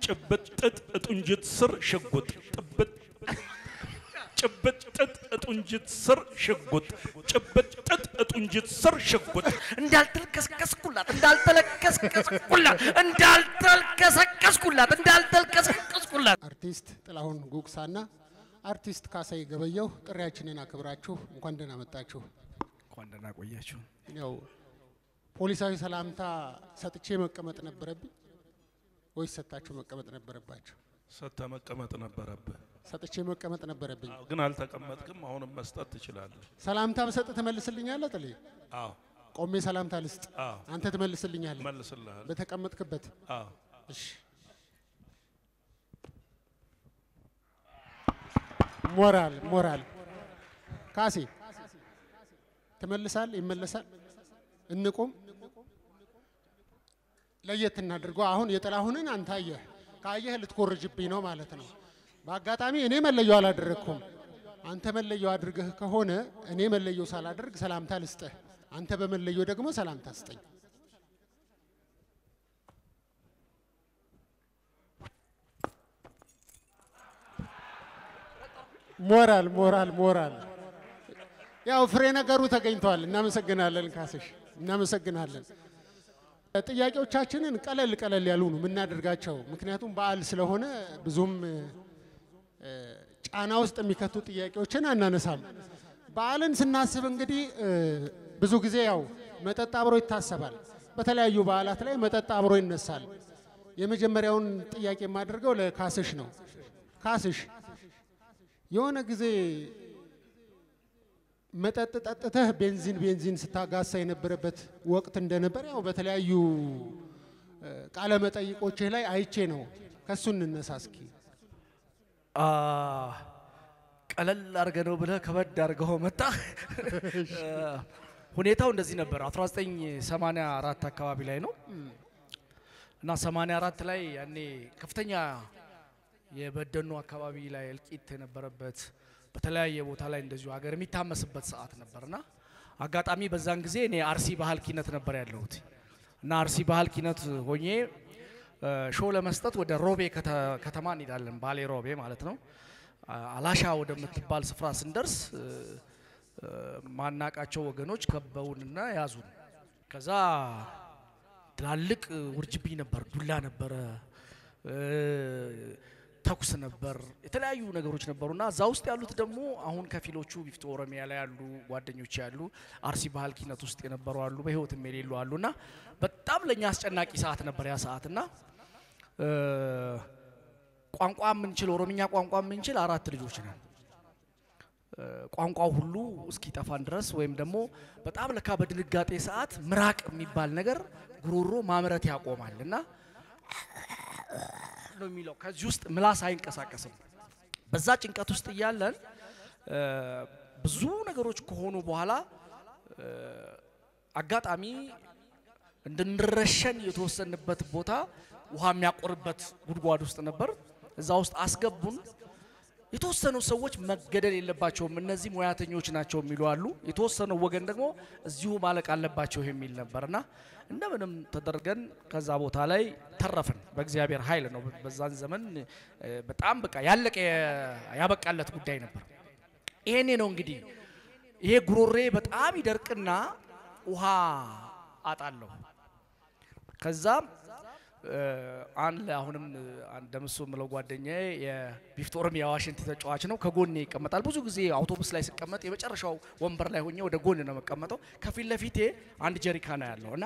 ጭብጥ ጥጥ እጡንጅት ስር ሽጉጥ ጥብጥ ጭብጥ ጥጥ እጡንጅት ስር ሽጉጥ ጭብጥ ጥጥ እጡንጅት ስር ሽጉጥ እንዳልተልከስከስኩላት አርቲስት ጥላሁን ጉግሳና አርቲስት ካሳይ ገበየው ጥሪያችንን አክብራችሁ እንኳን ደህና መጣችሁ። እንኳን ደህና ቆያችሁ። ያው ፖሊሳዊ ሰላምታ ሰጥቼ መቀመጥ ነበረብኝ ወይስ ሰጣችሁ መቀመጥ ነበረባችሁ? ሰጣ መቀመጥ ነበረብህ። ሰጥቼ መቀመጥ ነበረብኝ። ግን አልተቀመጥክም። አሁንም መስጠት ትችላለህ። ሰላምታ በሰጥ ተመልስልኛለህ ጥሌ? አዎ። ቆሜ ሰላምታ ልስጥ? አንተ ትመልስልኛለህ? መልስልሃል። በተቀመጥክበት? አዎ። እሺ። ሞራል ካሴ ተመልሳል ይመለሳል እንቆም ለየት እናድርገው። አሁን የጥላሁንን አንተ አየህ ካየህ ልትኮርጅብኝ ነው ማለት ነው። በአጋጣሚ እኔ መለየው አላደረኩም። አንተ መለየው አድርገህ ከሆነ እኔ መለየው ሳላደርግ ሰላምታ ልስጥህ፣ አንተ በመለየው ደግሞ ሰላምታ ስጠኝ። ሞራል ያው ፍሬ ነገሩ ተገኝቷል። እናመሰግናለን ካስሽ፣ እናመሰግናለን። ጥያቄዎቻችንን ቀለል ያሉ ነው የምናደርጋቸው፣ ምክንያቱም በዓል ስለሆነ ብዙም ጫና ውስጥ የሚከቱ ጥያቄዎችን አናነሳም። በዓልን ስናስብ እንግዲህ ብዙ ጊዜ ያው መጠጥ አብሮ ይታሰባል። በተለያዩ በዓላት ላይ መጠጥ አብሮ ይነሳል። የመጀመሪያውን ጥያቄ የማደርገው ለካስሽ ነው። ካስሽ የሆነ ጊዜ መጠጥ ጠጥተህ ቤንዚን ስታጋሳ የነበረበት ወቅት እንደነበር ያው በተለያዩ ቃለ መጠይቆች ላይ አይቼ ነው። ከሱ እንነሳ እስኪ። ቀለል አርገነው ብለ ከበድ አርገው መጣ። ሁኔታው እንደዚህ ነበር። 1984 አካባቢ ላይ ነው እና 84 ላይ ያኔ ከፍተኛ የበደኖ አካባቢ ላይ እልቂት የነበረበት በተለያየ ቦታ ላይ እንደዚሁ ሀገር የሚታመስበት ሰዓት ነበርና አጋጣሚ በዛን ጊዜ እኔ አርሲ ባህል ኪነት ነበር ያለሁት እና አርሲ ባህል ኪነት ሆኜ ሾው ለመስጠት ወደ ሮቤ ከተማ እንሄዳለን። ባሌ ሮቤ ማለት ነው። አላሻ ወደምትባል ስፍራ ስንደርስ ማናቃቸው ወገኖች ከበውንና ያዙን። ከዛ ትላልቅ ውርጅብኝ ነበር፣ ዱላ ነበር፣ ተኩስ ነበር፣ የተለያዩ ነገሮች ነበሩና እዛ ውስጥ ያሉት ደግሞ አሁን ከፊሎቹ ቢፍቶ ኦሮሚያ ላይ ያሉ ጓደኞች ያሉ አርሲ ባህል ኪነት ውስጥ የነበሩ አሉ፣ በህይወትም የሌሉ አሉና በጣም ለኛ አስጨናቂ ሰዓት ነበር ያ ሰዓትና ቋንቋ ምንችል ኦሮሚኛ ቋንቋ ምንችል 4 ልጆች ነን። ቋንቋው ሁሉ እስኪጠፋን ድረስ ወይም ደግሞ በጣም ለካ በድንጋጤ ሰዓት ምራቅ የሚባል ነገር ጉሮሮ ማምረት ያቆማልና ነው የሚለው። ከዚህ ውስጥ ምላስ አይንቀሳቀስም። በዛ ጭንቀት ውስጥ ያለን ብዙ ነገሮች ከሆኑ በኋላ አጋጣሚ እንድንረሸን የተወሰነበት ቦታ ውሃ የሚያቆርበት ጉድጓድ ውስጥ ነበር። እዛ ውስጥ አስገቡን። የተወሰኑ ሰዎች መገደል የለባቸውም እነዚህ ሙያተኞች ናቸው የሚሉ አሉ። የተወሰኑ ወገን ደግሞ እዚሁ ማለቅ አለባቸው የሚል ነበርና እንደምንም ተደርገን ከዛ ቦታ ላይ ተረፈን በእግዚአብሔር ኃይል ነው። በዛን ዘመን በጣም በቃ ያለቀ ያበቃለት ጉዳይ ነበር። ይሄኔ ነው እንግዲህ ይሄ ጉሮሬ በጣም ይደርቅና ውሃ አጣለሁ። ከዛ አሁንም እንደምሱ ምለው ጓደኛዬ የቢፍቶ ኦሮሚያ ዋሽንት ተጫዋች ነው። ከጎኔ ይቀመጣል። ብዙ ጊዜ አውቶቡስ ላይ ሲቀመጥ የመጨረሻው ወንበር ላይ ሆኜ ወደ ጎን ነው መቀመጠው። ከፊት ለፊቴ አንድ ጀሪካን ያለውና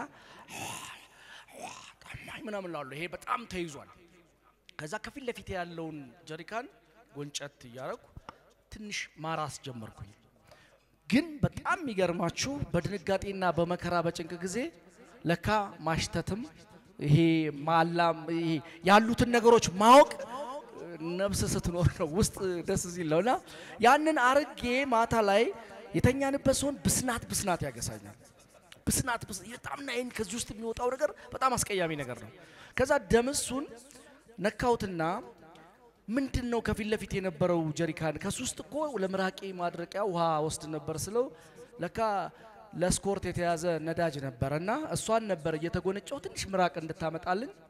ታማኝ ምናምን ላለው ይሄ በጣም ተይዟል። ከዛ ከፊት ለፊቴ ያለውን ጀሪካን ጎንጨት ያረኩ ትንሽ ማራስ ጀመርኩኝ። ግን በጣም የሚገርማችሁ በድንጋጤና በመከራ በጭንቅ ጊዜ ለካ ማሽተትም ይሄ ማላም ይሄ ያሉትን ነገሮች ማወቅ ነፍስ ስትኖር ነው ውስጥ ደስ ሲለውና ያንን አርጌ ማታ ላይ የተኛንበት ሰውን ብስናት ያገሳኛል። ብስናት በጣም ናይን ከዚህ ውስጥ የሚወጣው ነገር በጣም አስቀያሚ ነገር ነው። ከዛ ደምሱን ነካውትና ምንድነው ከፊት ለፊት የነበረው ጀሪካን ከሱስት እኮ ለምራቄ ማድረቂያ ውሃ ወስድ ነበር ስለው ለካ ለስኮርት የተያዘ ነዳጅ ነበርና እሷን ነበር እየተጎነጨው ትንሽ ምራቅ እንድታመጣልን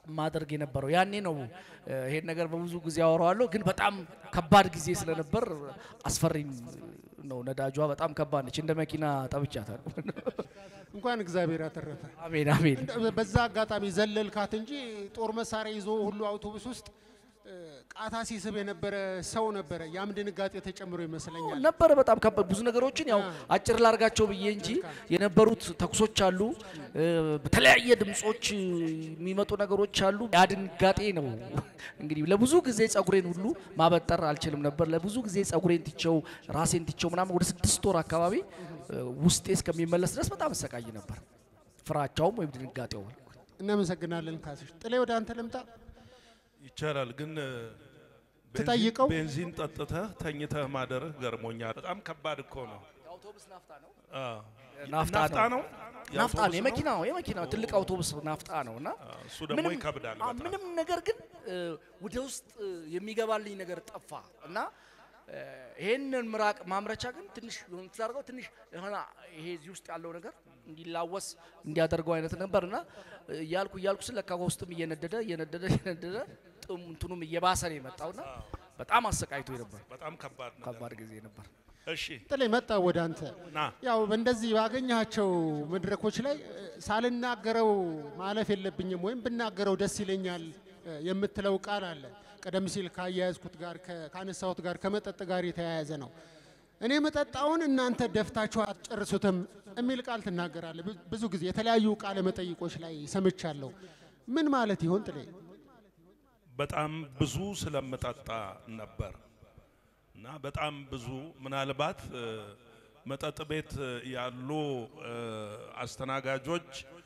ማድረግ የነበረው ያኔ ነው ይሄን ነገር በብዙ ጊዜ አወራዋለሁ ግን በጣም ከባድ ጊዜ ስለነበር አስፈሪም ነው ነዳጇ በጣም ከባድ ነች እንደ መኪና ጠብቻታለሁ እንኳን እግዚአብሔር አተረፈ አሜን አሜን በዛ አጋጣሚ ዘለልካት እንጂ ጦር መሳሪያ ይዞ ሁሉ አውቶቡስ ውስጥ ቃታ ሲስብ የነበረ ሰው ነበረ ያም ድንጋጤ ተጨምሮ ይመስለኛል ነበር በጣም ከባድ ብዙ ነገሮችን ያው አጭር ላርጋቸው ብዬ እንጂ የነበሩት ተኩሶች አሉ በተለያየ ድምጾች የሚመጡ ነገሮች አሉ ያ ድንጋጤ ነው እንግዲህ ለብዙ ጊዜ ጸጉሬን ሁሉ ማበጠር አልችልም ነበር ለብዙ ጊዜ ጸጉሬን ትቸው ራሴን ትቸው ምናምን ወደ 6 ወር አካባቢ ውስጤ እስከሚመለስ ድረስ በጣም ሰቃይ ነበር ፍራቻውም ወይ ድንጋጤው እናመሰግናለን ካስሽ ጥሌ ወደ አንተ ልምጣ ይቻላል ግን ተጠይቀው ቤንዚን ጠጥተህ ተኝተህ ማደርህ ገርሞኛል በጣም ከባድ እኮ ነው አውቶቡስ ናፍጣ ነው ናፍጣ ነው ናፍጣ ነው የመኪናው ትልቅ አውቶቡስ ናፍጣ ነውና እሱ ደግሞ ይከብዳል በጣም ምንም ነገር ግን ወደ ውስጥ የሚገባልኝ ነገር ጠፋ እና ይሄንን ምራቅ ማምረቻ ግን ትንሽ ተዛርገው ትንሽ የሆነ ይሄ እዚህ ውስጥ ያለው ነገር እንዲላወስ እንዲያደርገው አይነት ነበርና ያልኩ ስለካ ውስጥም እየነደደ ጥምቱንም እየባሰ ነው የመጣውና በጣም አሰቃይቶ ነበር በጣም ከባድ ጊዜ ነበር እሺ ጥሌ መጣ ወደ አንተ ያው እንደዚህ ባገኛቸው መድረኮች ላይ ሳልናገረው ማለፍ የለብኝም ወይም ብናገረው ደስ ይለኛል የምትለው ቃል አለ ቀደም ሲል ካያያዝኩት ጋር ካነሳሁት ጋር ከመጠጥ ጋር የተያያዘ ነው እኔ መጠጣውን እናንተ ደፍታችሁ አትጨርሱትም የሚል ቃል ትናገራለህ ብዙ ጊዜ የተለያዩ ቃለ መጠይቆች ላይ ሰምቻለሁ ምን ማለት ይሆን ጥሌ በጣም ብዙ ስለምጠጣ ነበር እና በጣም ብዙ ምናልባት መጠጥ ቤት ያሉ አስተናጋጆች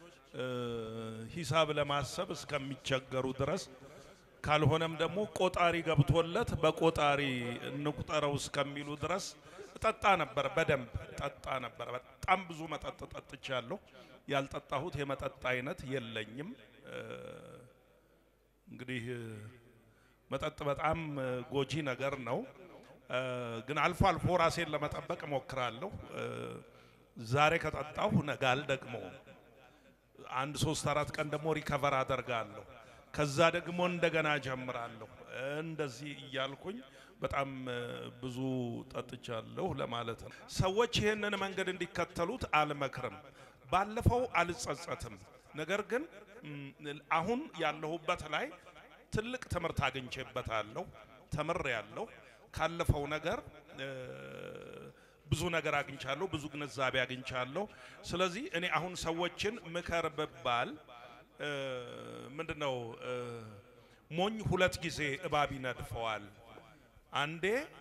ሂሳብ ለማሰብ እስከሚቸገሩ ድረስ ካልሆነም ደግሞ ቆጣሪ ገብቶለት በቆጣሪ እንቁጠረው እስከሚሉ ድረስ ጠጣ ነበር በደንብ ጠጣ ነበር በጣም ብዙ መጠጥ ጠጥቻለሁ ያልጠጣሁት የመጠጥ አይነት የለኝም እንግዲህ መጠጥ በጣም ጎጂ ነገር ነው ግን አልፎ አልፎ ራሴን ለመጠበቅ ሞክራለሁ ዛሬ ከጠጣሁ ነጋል ደግሞ 1-3-4 ቀን ደግሞ ሪከቨር አደርጋለሁ ከዛ ደግሞ እንደገና ጀምራለሁ እንደዚህ እያልኩኝ በጣም ብዙ ጠጥቻለሁ ለማለት ነው ሰዎች ይሄንን መንገድ እንዲከተሉት አልመክርም ባለፈው አልጸጸትም ነገር ግን አሁን ያለሁበት ላይ ትልቅ ትምርት አግኝቼበታለሁ ተምሬያለሁ ካለፈው ነገር ብዙ ነገር አግኝቻለሁ ብዙ ግንዛቤ አግኝቻለሁ ስለዚህ እኔ አሁን ሰዎችን ምከር በባል ምንድነው ሞኝ 2 ጊዜ እባብ ይነድፈዋል አንዴ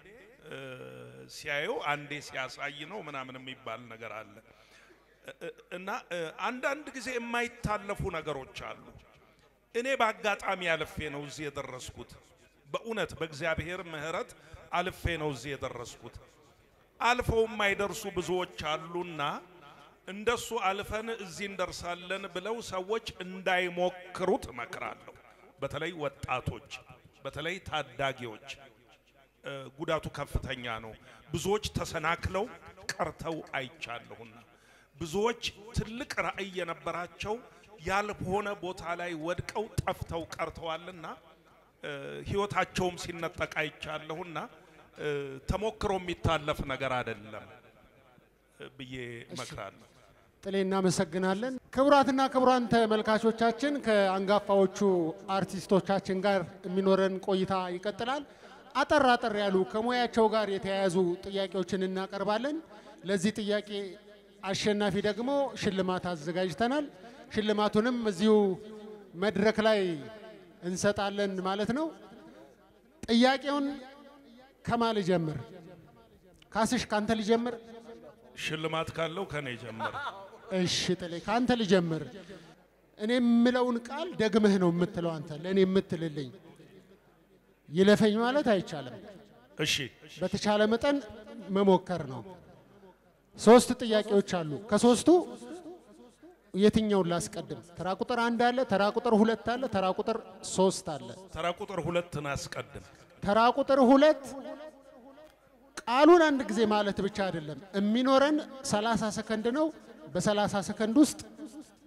ሲያዩ አንዴ ሲያሳይ ነው ምናምን የሚባል ነገር አለ እና አንዳንድ ጊዜ የማይታለፉ ነገሮች አሉ እኔ በአጋጣሚ አልፌ ነው እዚህ የደረስኩት በእውነት በእግዚአብሔር ምህረት አልፌ ነው እዚህ የደረስኩት አልፈው የማይደርሱ ብዙዎች አሉና እንደሱ አልፈን እዚህ እንደርሳለን ብለው ሰዎች እንዳይሞክሩት መከራለሁ በተለይ ወጣቶች በተለይ ታዳጊዎች ጉዳቱ ከፍተኛ ነው ብዙዎች ተሰናክለው ቀርተው አይቻለሁና ብዙዎች ትልቅ ራእይ የነበራቸው ያልሆነ ቦታ ላይ ወድቀው ጠፍተው ቀርተዋልና ህይወታቸውም ሲነጠቅ አይቻለሁና ተሞክሮ የሚታለፍ ነገር አይደለም ብዬ መክራለሁ ጥሌና መሰግናለን ክቡራትና ክቡራን ተመልካቾቻችን ከአንጋፋዎቹ አርቲስቶቻችን ጋር የሚኖረን ቆይታ ይቀጥላል አጠር ያሉ ከሙያቸው ጋር የተያያዙ ጥያቄዎችን እናቀርባለን ለዚህ ጥያቄ አሸናፊ ደግሞ ሽልማት አዘጋጅተናል ሽልማቱንም እዚሁ መድረክ ላይ እንሰጣለን ማለት ነው ጥያቄውን ከማል ጀምር ካስሽ ካንተ ልጀምር ሽልማት ካለው ከኔ ጀምር እሺ ጥሌ ካንተ ልጀምር እኔ የምለውን ቃል ደግመህ ነው የምትለው አንተ ለኔ የምትልልኝ ይለፈኝ ማለት አይቻልም እሺ በተቻለ መጠን መሞከር ነው 3 ጥያቄዎች አሉ ከ3ቱ የትኛውን ላስቀድም ተራ ቁጥር 1 አለ ተራ ቁጥር 2 አለ ተራ ቁጥር 3 አለ ተራ ቁጥር 2 ናስቀድም ተራ ቁጥር 2 ቃሉን አንድ ጊዜ ማለት ብቻ አይደለም የሚኖረን 30 ሰከንድ ነው በ30 ሰከንድ ውስጥ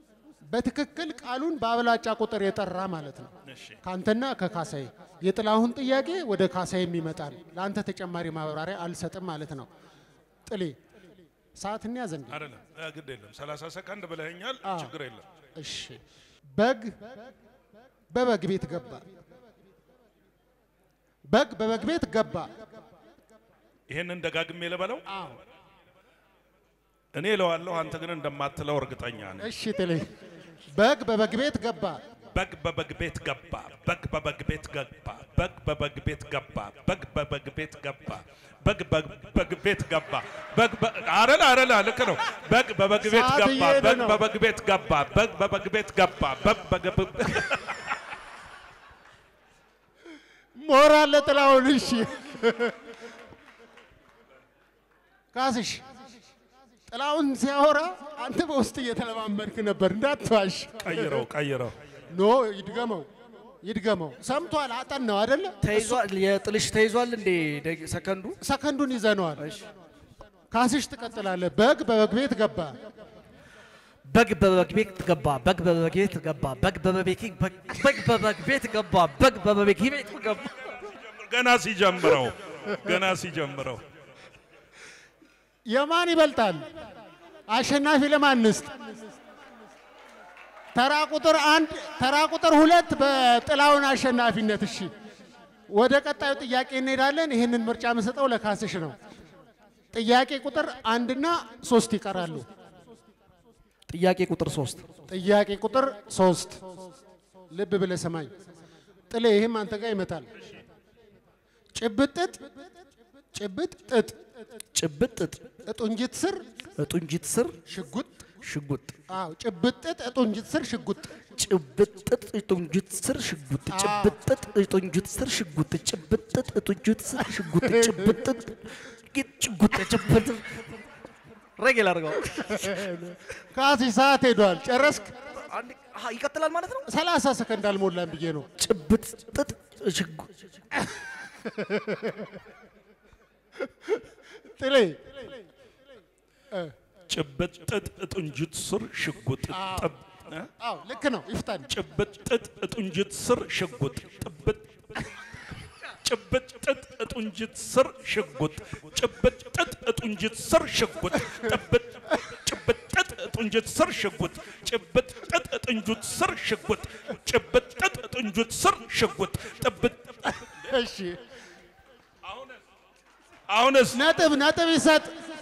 በትክክል ቃሉን በአብላጫ ቁጥር የጠራ ማለት ነው። እሺ ካንተና ከካሳይ የጥላሁን ጥያቄ ወደ ካሳይ የሚመጣል። ለአንተ ተጨማሪ ማብራሪያ አልሰጥም ማለት ነው። ጥሌ ሰዓት እንያዝ እንዴ? አይደለም ግድ የለም 30 ሰከንድ ብለኸኛል ችግር የለም። እሺ በግ በበግ ቤት ገባ። በግ በበግ ቤት ገባ። ይሄንን ደጋግሜ ልበለው? አዎ እኔ እለዋለሁ አንተ ግን እንደማትለው እርግጠኛ ነኝ። እሺ ጥሌ በግ በበግ ቤት ገባ። በግ በበግ ቤት ገባ። በግ በበግ ቤት ገባ። በግ በበግ ቤት ገባ። በግ በበግ ቤት ገባ። በግ በበግ ቤት ገባ። በግ አረላ ልክ ነው። በግ በበግ ቤት ገባ። በግ በበግ ቤት ገባ። በግ በበግ ቤት ገባ። በግ ሞራል ለጥላሁን። እሺ ካስሽ ጥላሁን ሲያወራ አንተ በውስጥ እየተለማመድክ ነበር እንዳትዋሽ። ቀይረው ኖ ይድገመው ሰምቷል። አጠናው አይደለ? ተይዟል። የጥልሽ ተይዟል እንዴ? ሰከንዱን ይዘነዋል። ካስሽ ትቀጥላለህ። በግ በበግ ቤት ገባ። በግ በበግ ቤት ገባ። በግ በበግ ቤት ገባ። በግ በበግ ቤት ገባ። በግ በበግ ቤት ገባ። ገና ሲጀምረው የማን ይበልጣል? አሸናፊ ለማንስት? ተራ ቁጥር 1 ተራ ቁጥር 2 በጥላሁን አሸናፊነት። እሺ ወደ ቀጣዩ ጥያቄ እንሄዳለን። ይሄንን ምርጫ መስጠው ለካስሽ ነው። ጥያቄ ቁጥር 1 እና 3 ይቀራሉ። ጥያቄ ቁጥር 3 ጥያቄ ቁጥር 3 ልብ ብለህ ሰማኝ ጥሌ። ይሄም አንተ ጋር ይመጣል። ጭብጥጥ እጡንጅት ስር ሽጉጥ። አዎ ጭብጥጥ እጡንጅት ስር ሽጉጥ። ጭብጥጥ እጡንጅት ስር ሽጉጥ። ጭብጥጥ እጡንጅት ስር ሽጉጥ። ጭብጥጥ እጡንጅት ስር ሽጉጥ። ጭብጥጥ ጭብጥጥ ረገል አድርገው። ካስሽ ሰዓት ሄዷል። ጨረስክ? ይቀጥላል ማለት ነው። 30 ሰከንድ አልሞላም ብዬ ነው። ጭብጥጥ ሽጉጥ ጥሌ ጭብጥጥ እጡንጅት ስር ሽጉጥ። አዎ ልክ ነው። ይፍታን። ጭብጥጥ እጡንጅት ስር ሽጉጥ። ጭብጥጥ እጡንጅት ስር ሽጉጥ። ጭብጥጥ እጡንጅት ስር ሽጉጥ። ጭብጥጥ እጡንጅት ስር ሽጉጥ። ጭብጥጥ እጡንጅት ስር ሽጉጥ። ጭብጥጥ እጡንጅት ስር ሽጉጥ። እሺ አሁንስ ነጥብ ይሰጥ።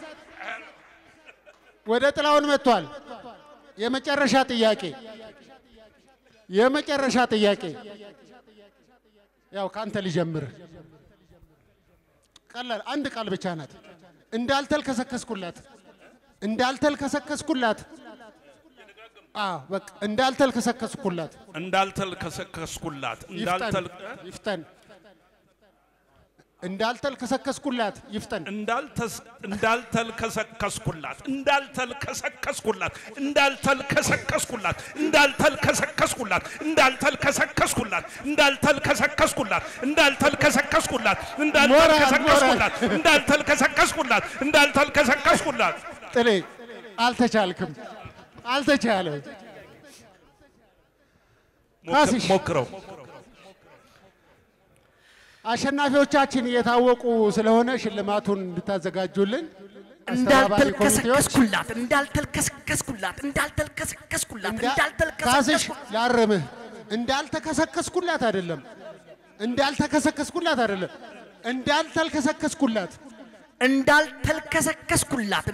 ወደ ጥላሁን መጥቷል። የመጨረሻ ጥያቄ ያው ካንተ ልጀምር። ቀላል አንድ ቃል ብቻ ናት። እንዳልተልከሰከስኩላት በቃ እንዳልተልከሰከስኩላት ይፍጠን። እንዳልተልከሰከስኩላት ይፍጠን። እንዳልተልከሰከስኩላት ጥሌ አልተቻልክም። ሞክረው። አሸናፊዎቻችን እየታወቁ ስለሆነ ሽልማቱን እንድታዘጋጁልን ካስሽ ላርምህ። እንዳልተከሰከስኩላት አይደለም እንዳልተልከሰከስኩላት እንዳልተልከሰከስኩላት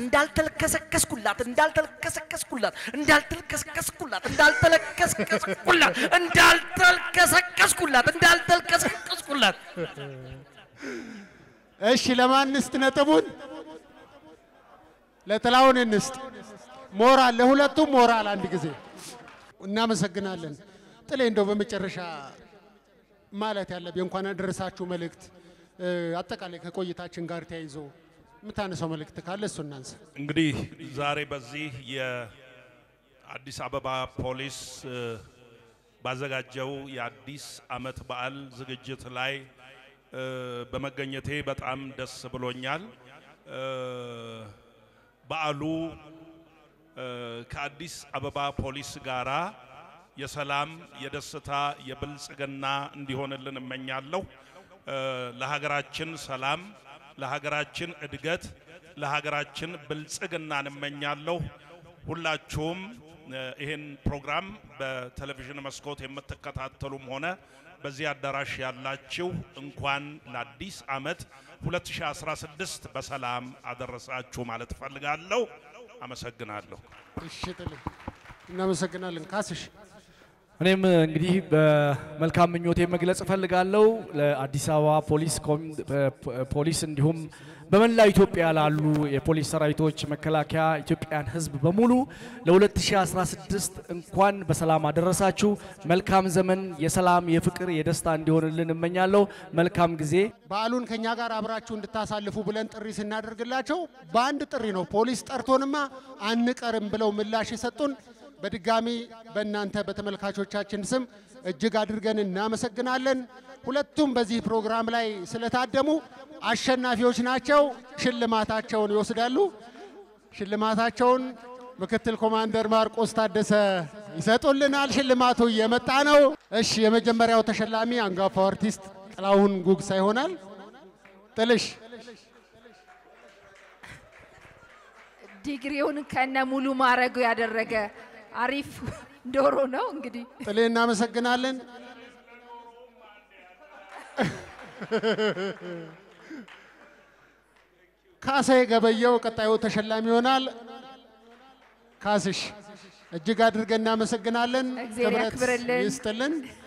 እሺ ለማንስት ነጥቡን ለጥላሁን እንስጥ። ሞራል ለሁለቱም ሞራል አንድ ጊዜ እናመሰግናለን። ጥሌ እንደው በመጨረሻ ማለት ያለብኝ እንኳን አደረሳችሁ መልእክት አጠቃላይ ከቆይታችን ጋር ተያይዞ የምታነሳው መልእክት ካለ እሱ እናንሳ። እንግዲህ ዛሬ በዚህ የአዲስ አበባ ፖሊስ ባዘጋጀው የአዲስ ዓመት በዓል ዝግጅት ላይ በመገኘቴ በጣም ደስ ብሎኛል። በዓሉ ከአዲስ አበባ ፖሊስ ጋራ የሰላም የደስታ የብልጽግና እንዲሆንልን እመኛለሁ። ለሀገራችን ሰላም፣ ለሀገራችን እድገት፣ ለሀገራችን ብልጽግናን እመኛለሁ። ሁላችሁም ይሄን ፕሮግራም በቴሌቪዥን መስኮት የምትከታተሉም ሆነ በዚህ አዳራሽ ያላችሁ እንኳን ለአዲስ ዓመት 2016 በሰላም አደረሳችሁ ማለት ፈልጋለሁ። አመሰግናለሁ። እሺ እናመሰግናለን። ካስሽ እኔም እንግዲህ በመልካም ምኞቴ መግለጽ ፈልጋለሁ ለአዲስ አበባ ፖሊስ እንዲሁም በመላው ኢትዮጵያ ላሉ የፖሊስ ሰራዊቶች መከላከያ ኢትዮጵያን ህዝብ በሙሉ ለ2016 እንኳን በሰላም አደረሳችሁ። መልካም ዘመን የሰላም የፍቅር የደስታ እንዲሆንልን እመኛለሁ። መልካም ጊዜ። በዓሉን ከኛ ጋር አብራችሁ እንድታሳልፉ ብለን ጥሪ ስናደርግላቸው በአንድ ጥሪ ነው ፖሊስ ጠርቶንማ አንቀርም ብለው ምላሽ የሰጡን። በድጋሚ በእናንተ በተመልካቾቻችን ስም እጅግ አድርገን እናመሰግናለን። ሁለቱም በዚህ ፕሮግራም ላይ ስለታደሙ አሸናፊዎች ናቸው። ሽልማታቸውን ይወስዳሉ። ሽልማታቸውን ምክትል ኮማንደር ማርቆስ ታደሰ ይሰጡልናል። ሽልማቱ እየመጣ ነው። እሺ፣ የመጀመሪያው ተሸላሚ አንጋፋው አርቲስት ጥላሁን ጉግሳ ይሆናል። ጥልሽ ዲግሪውን ከነ ሙሉ ማረጉ ያደረገ አሪፍ ዶሮ ነው። እንግዲህ ጥሌ እናመሰግናለን። ካሳዬ ገበየው ቀጣዩ ተሸላሚ ይሆናል። ካስሽ እጅግ አድርገን እናመሰግናለን። እግዚአብሔር ያክብርልን። ይስጥልን።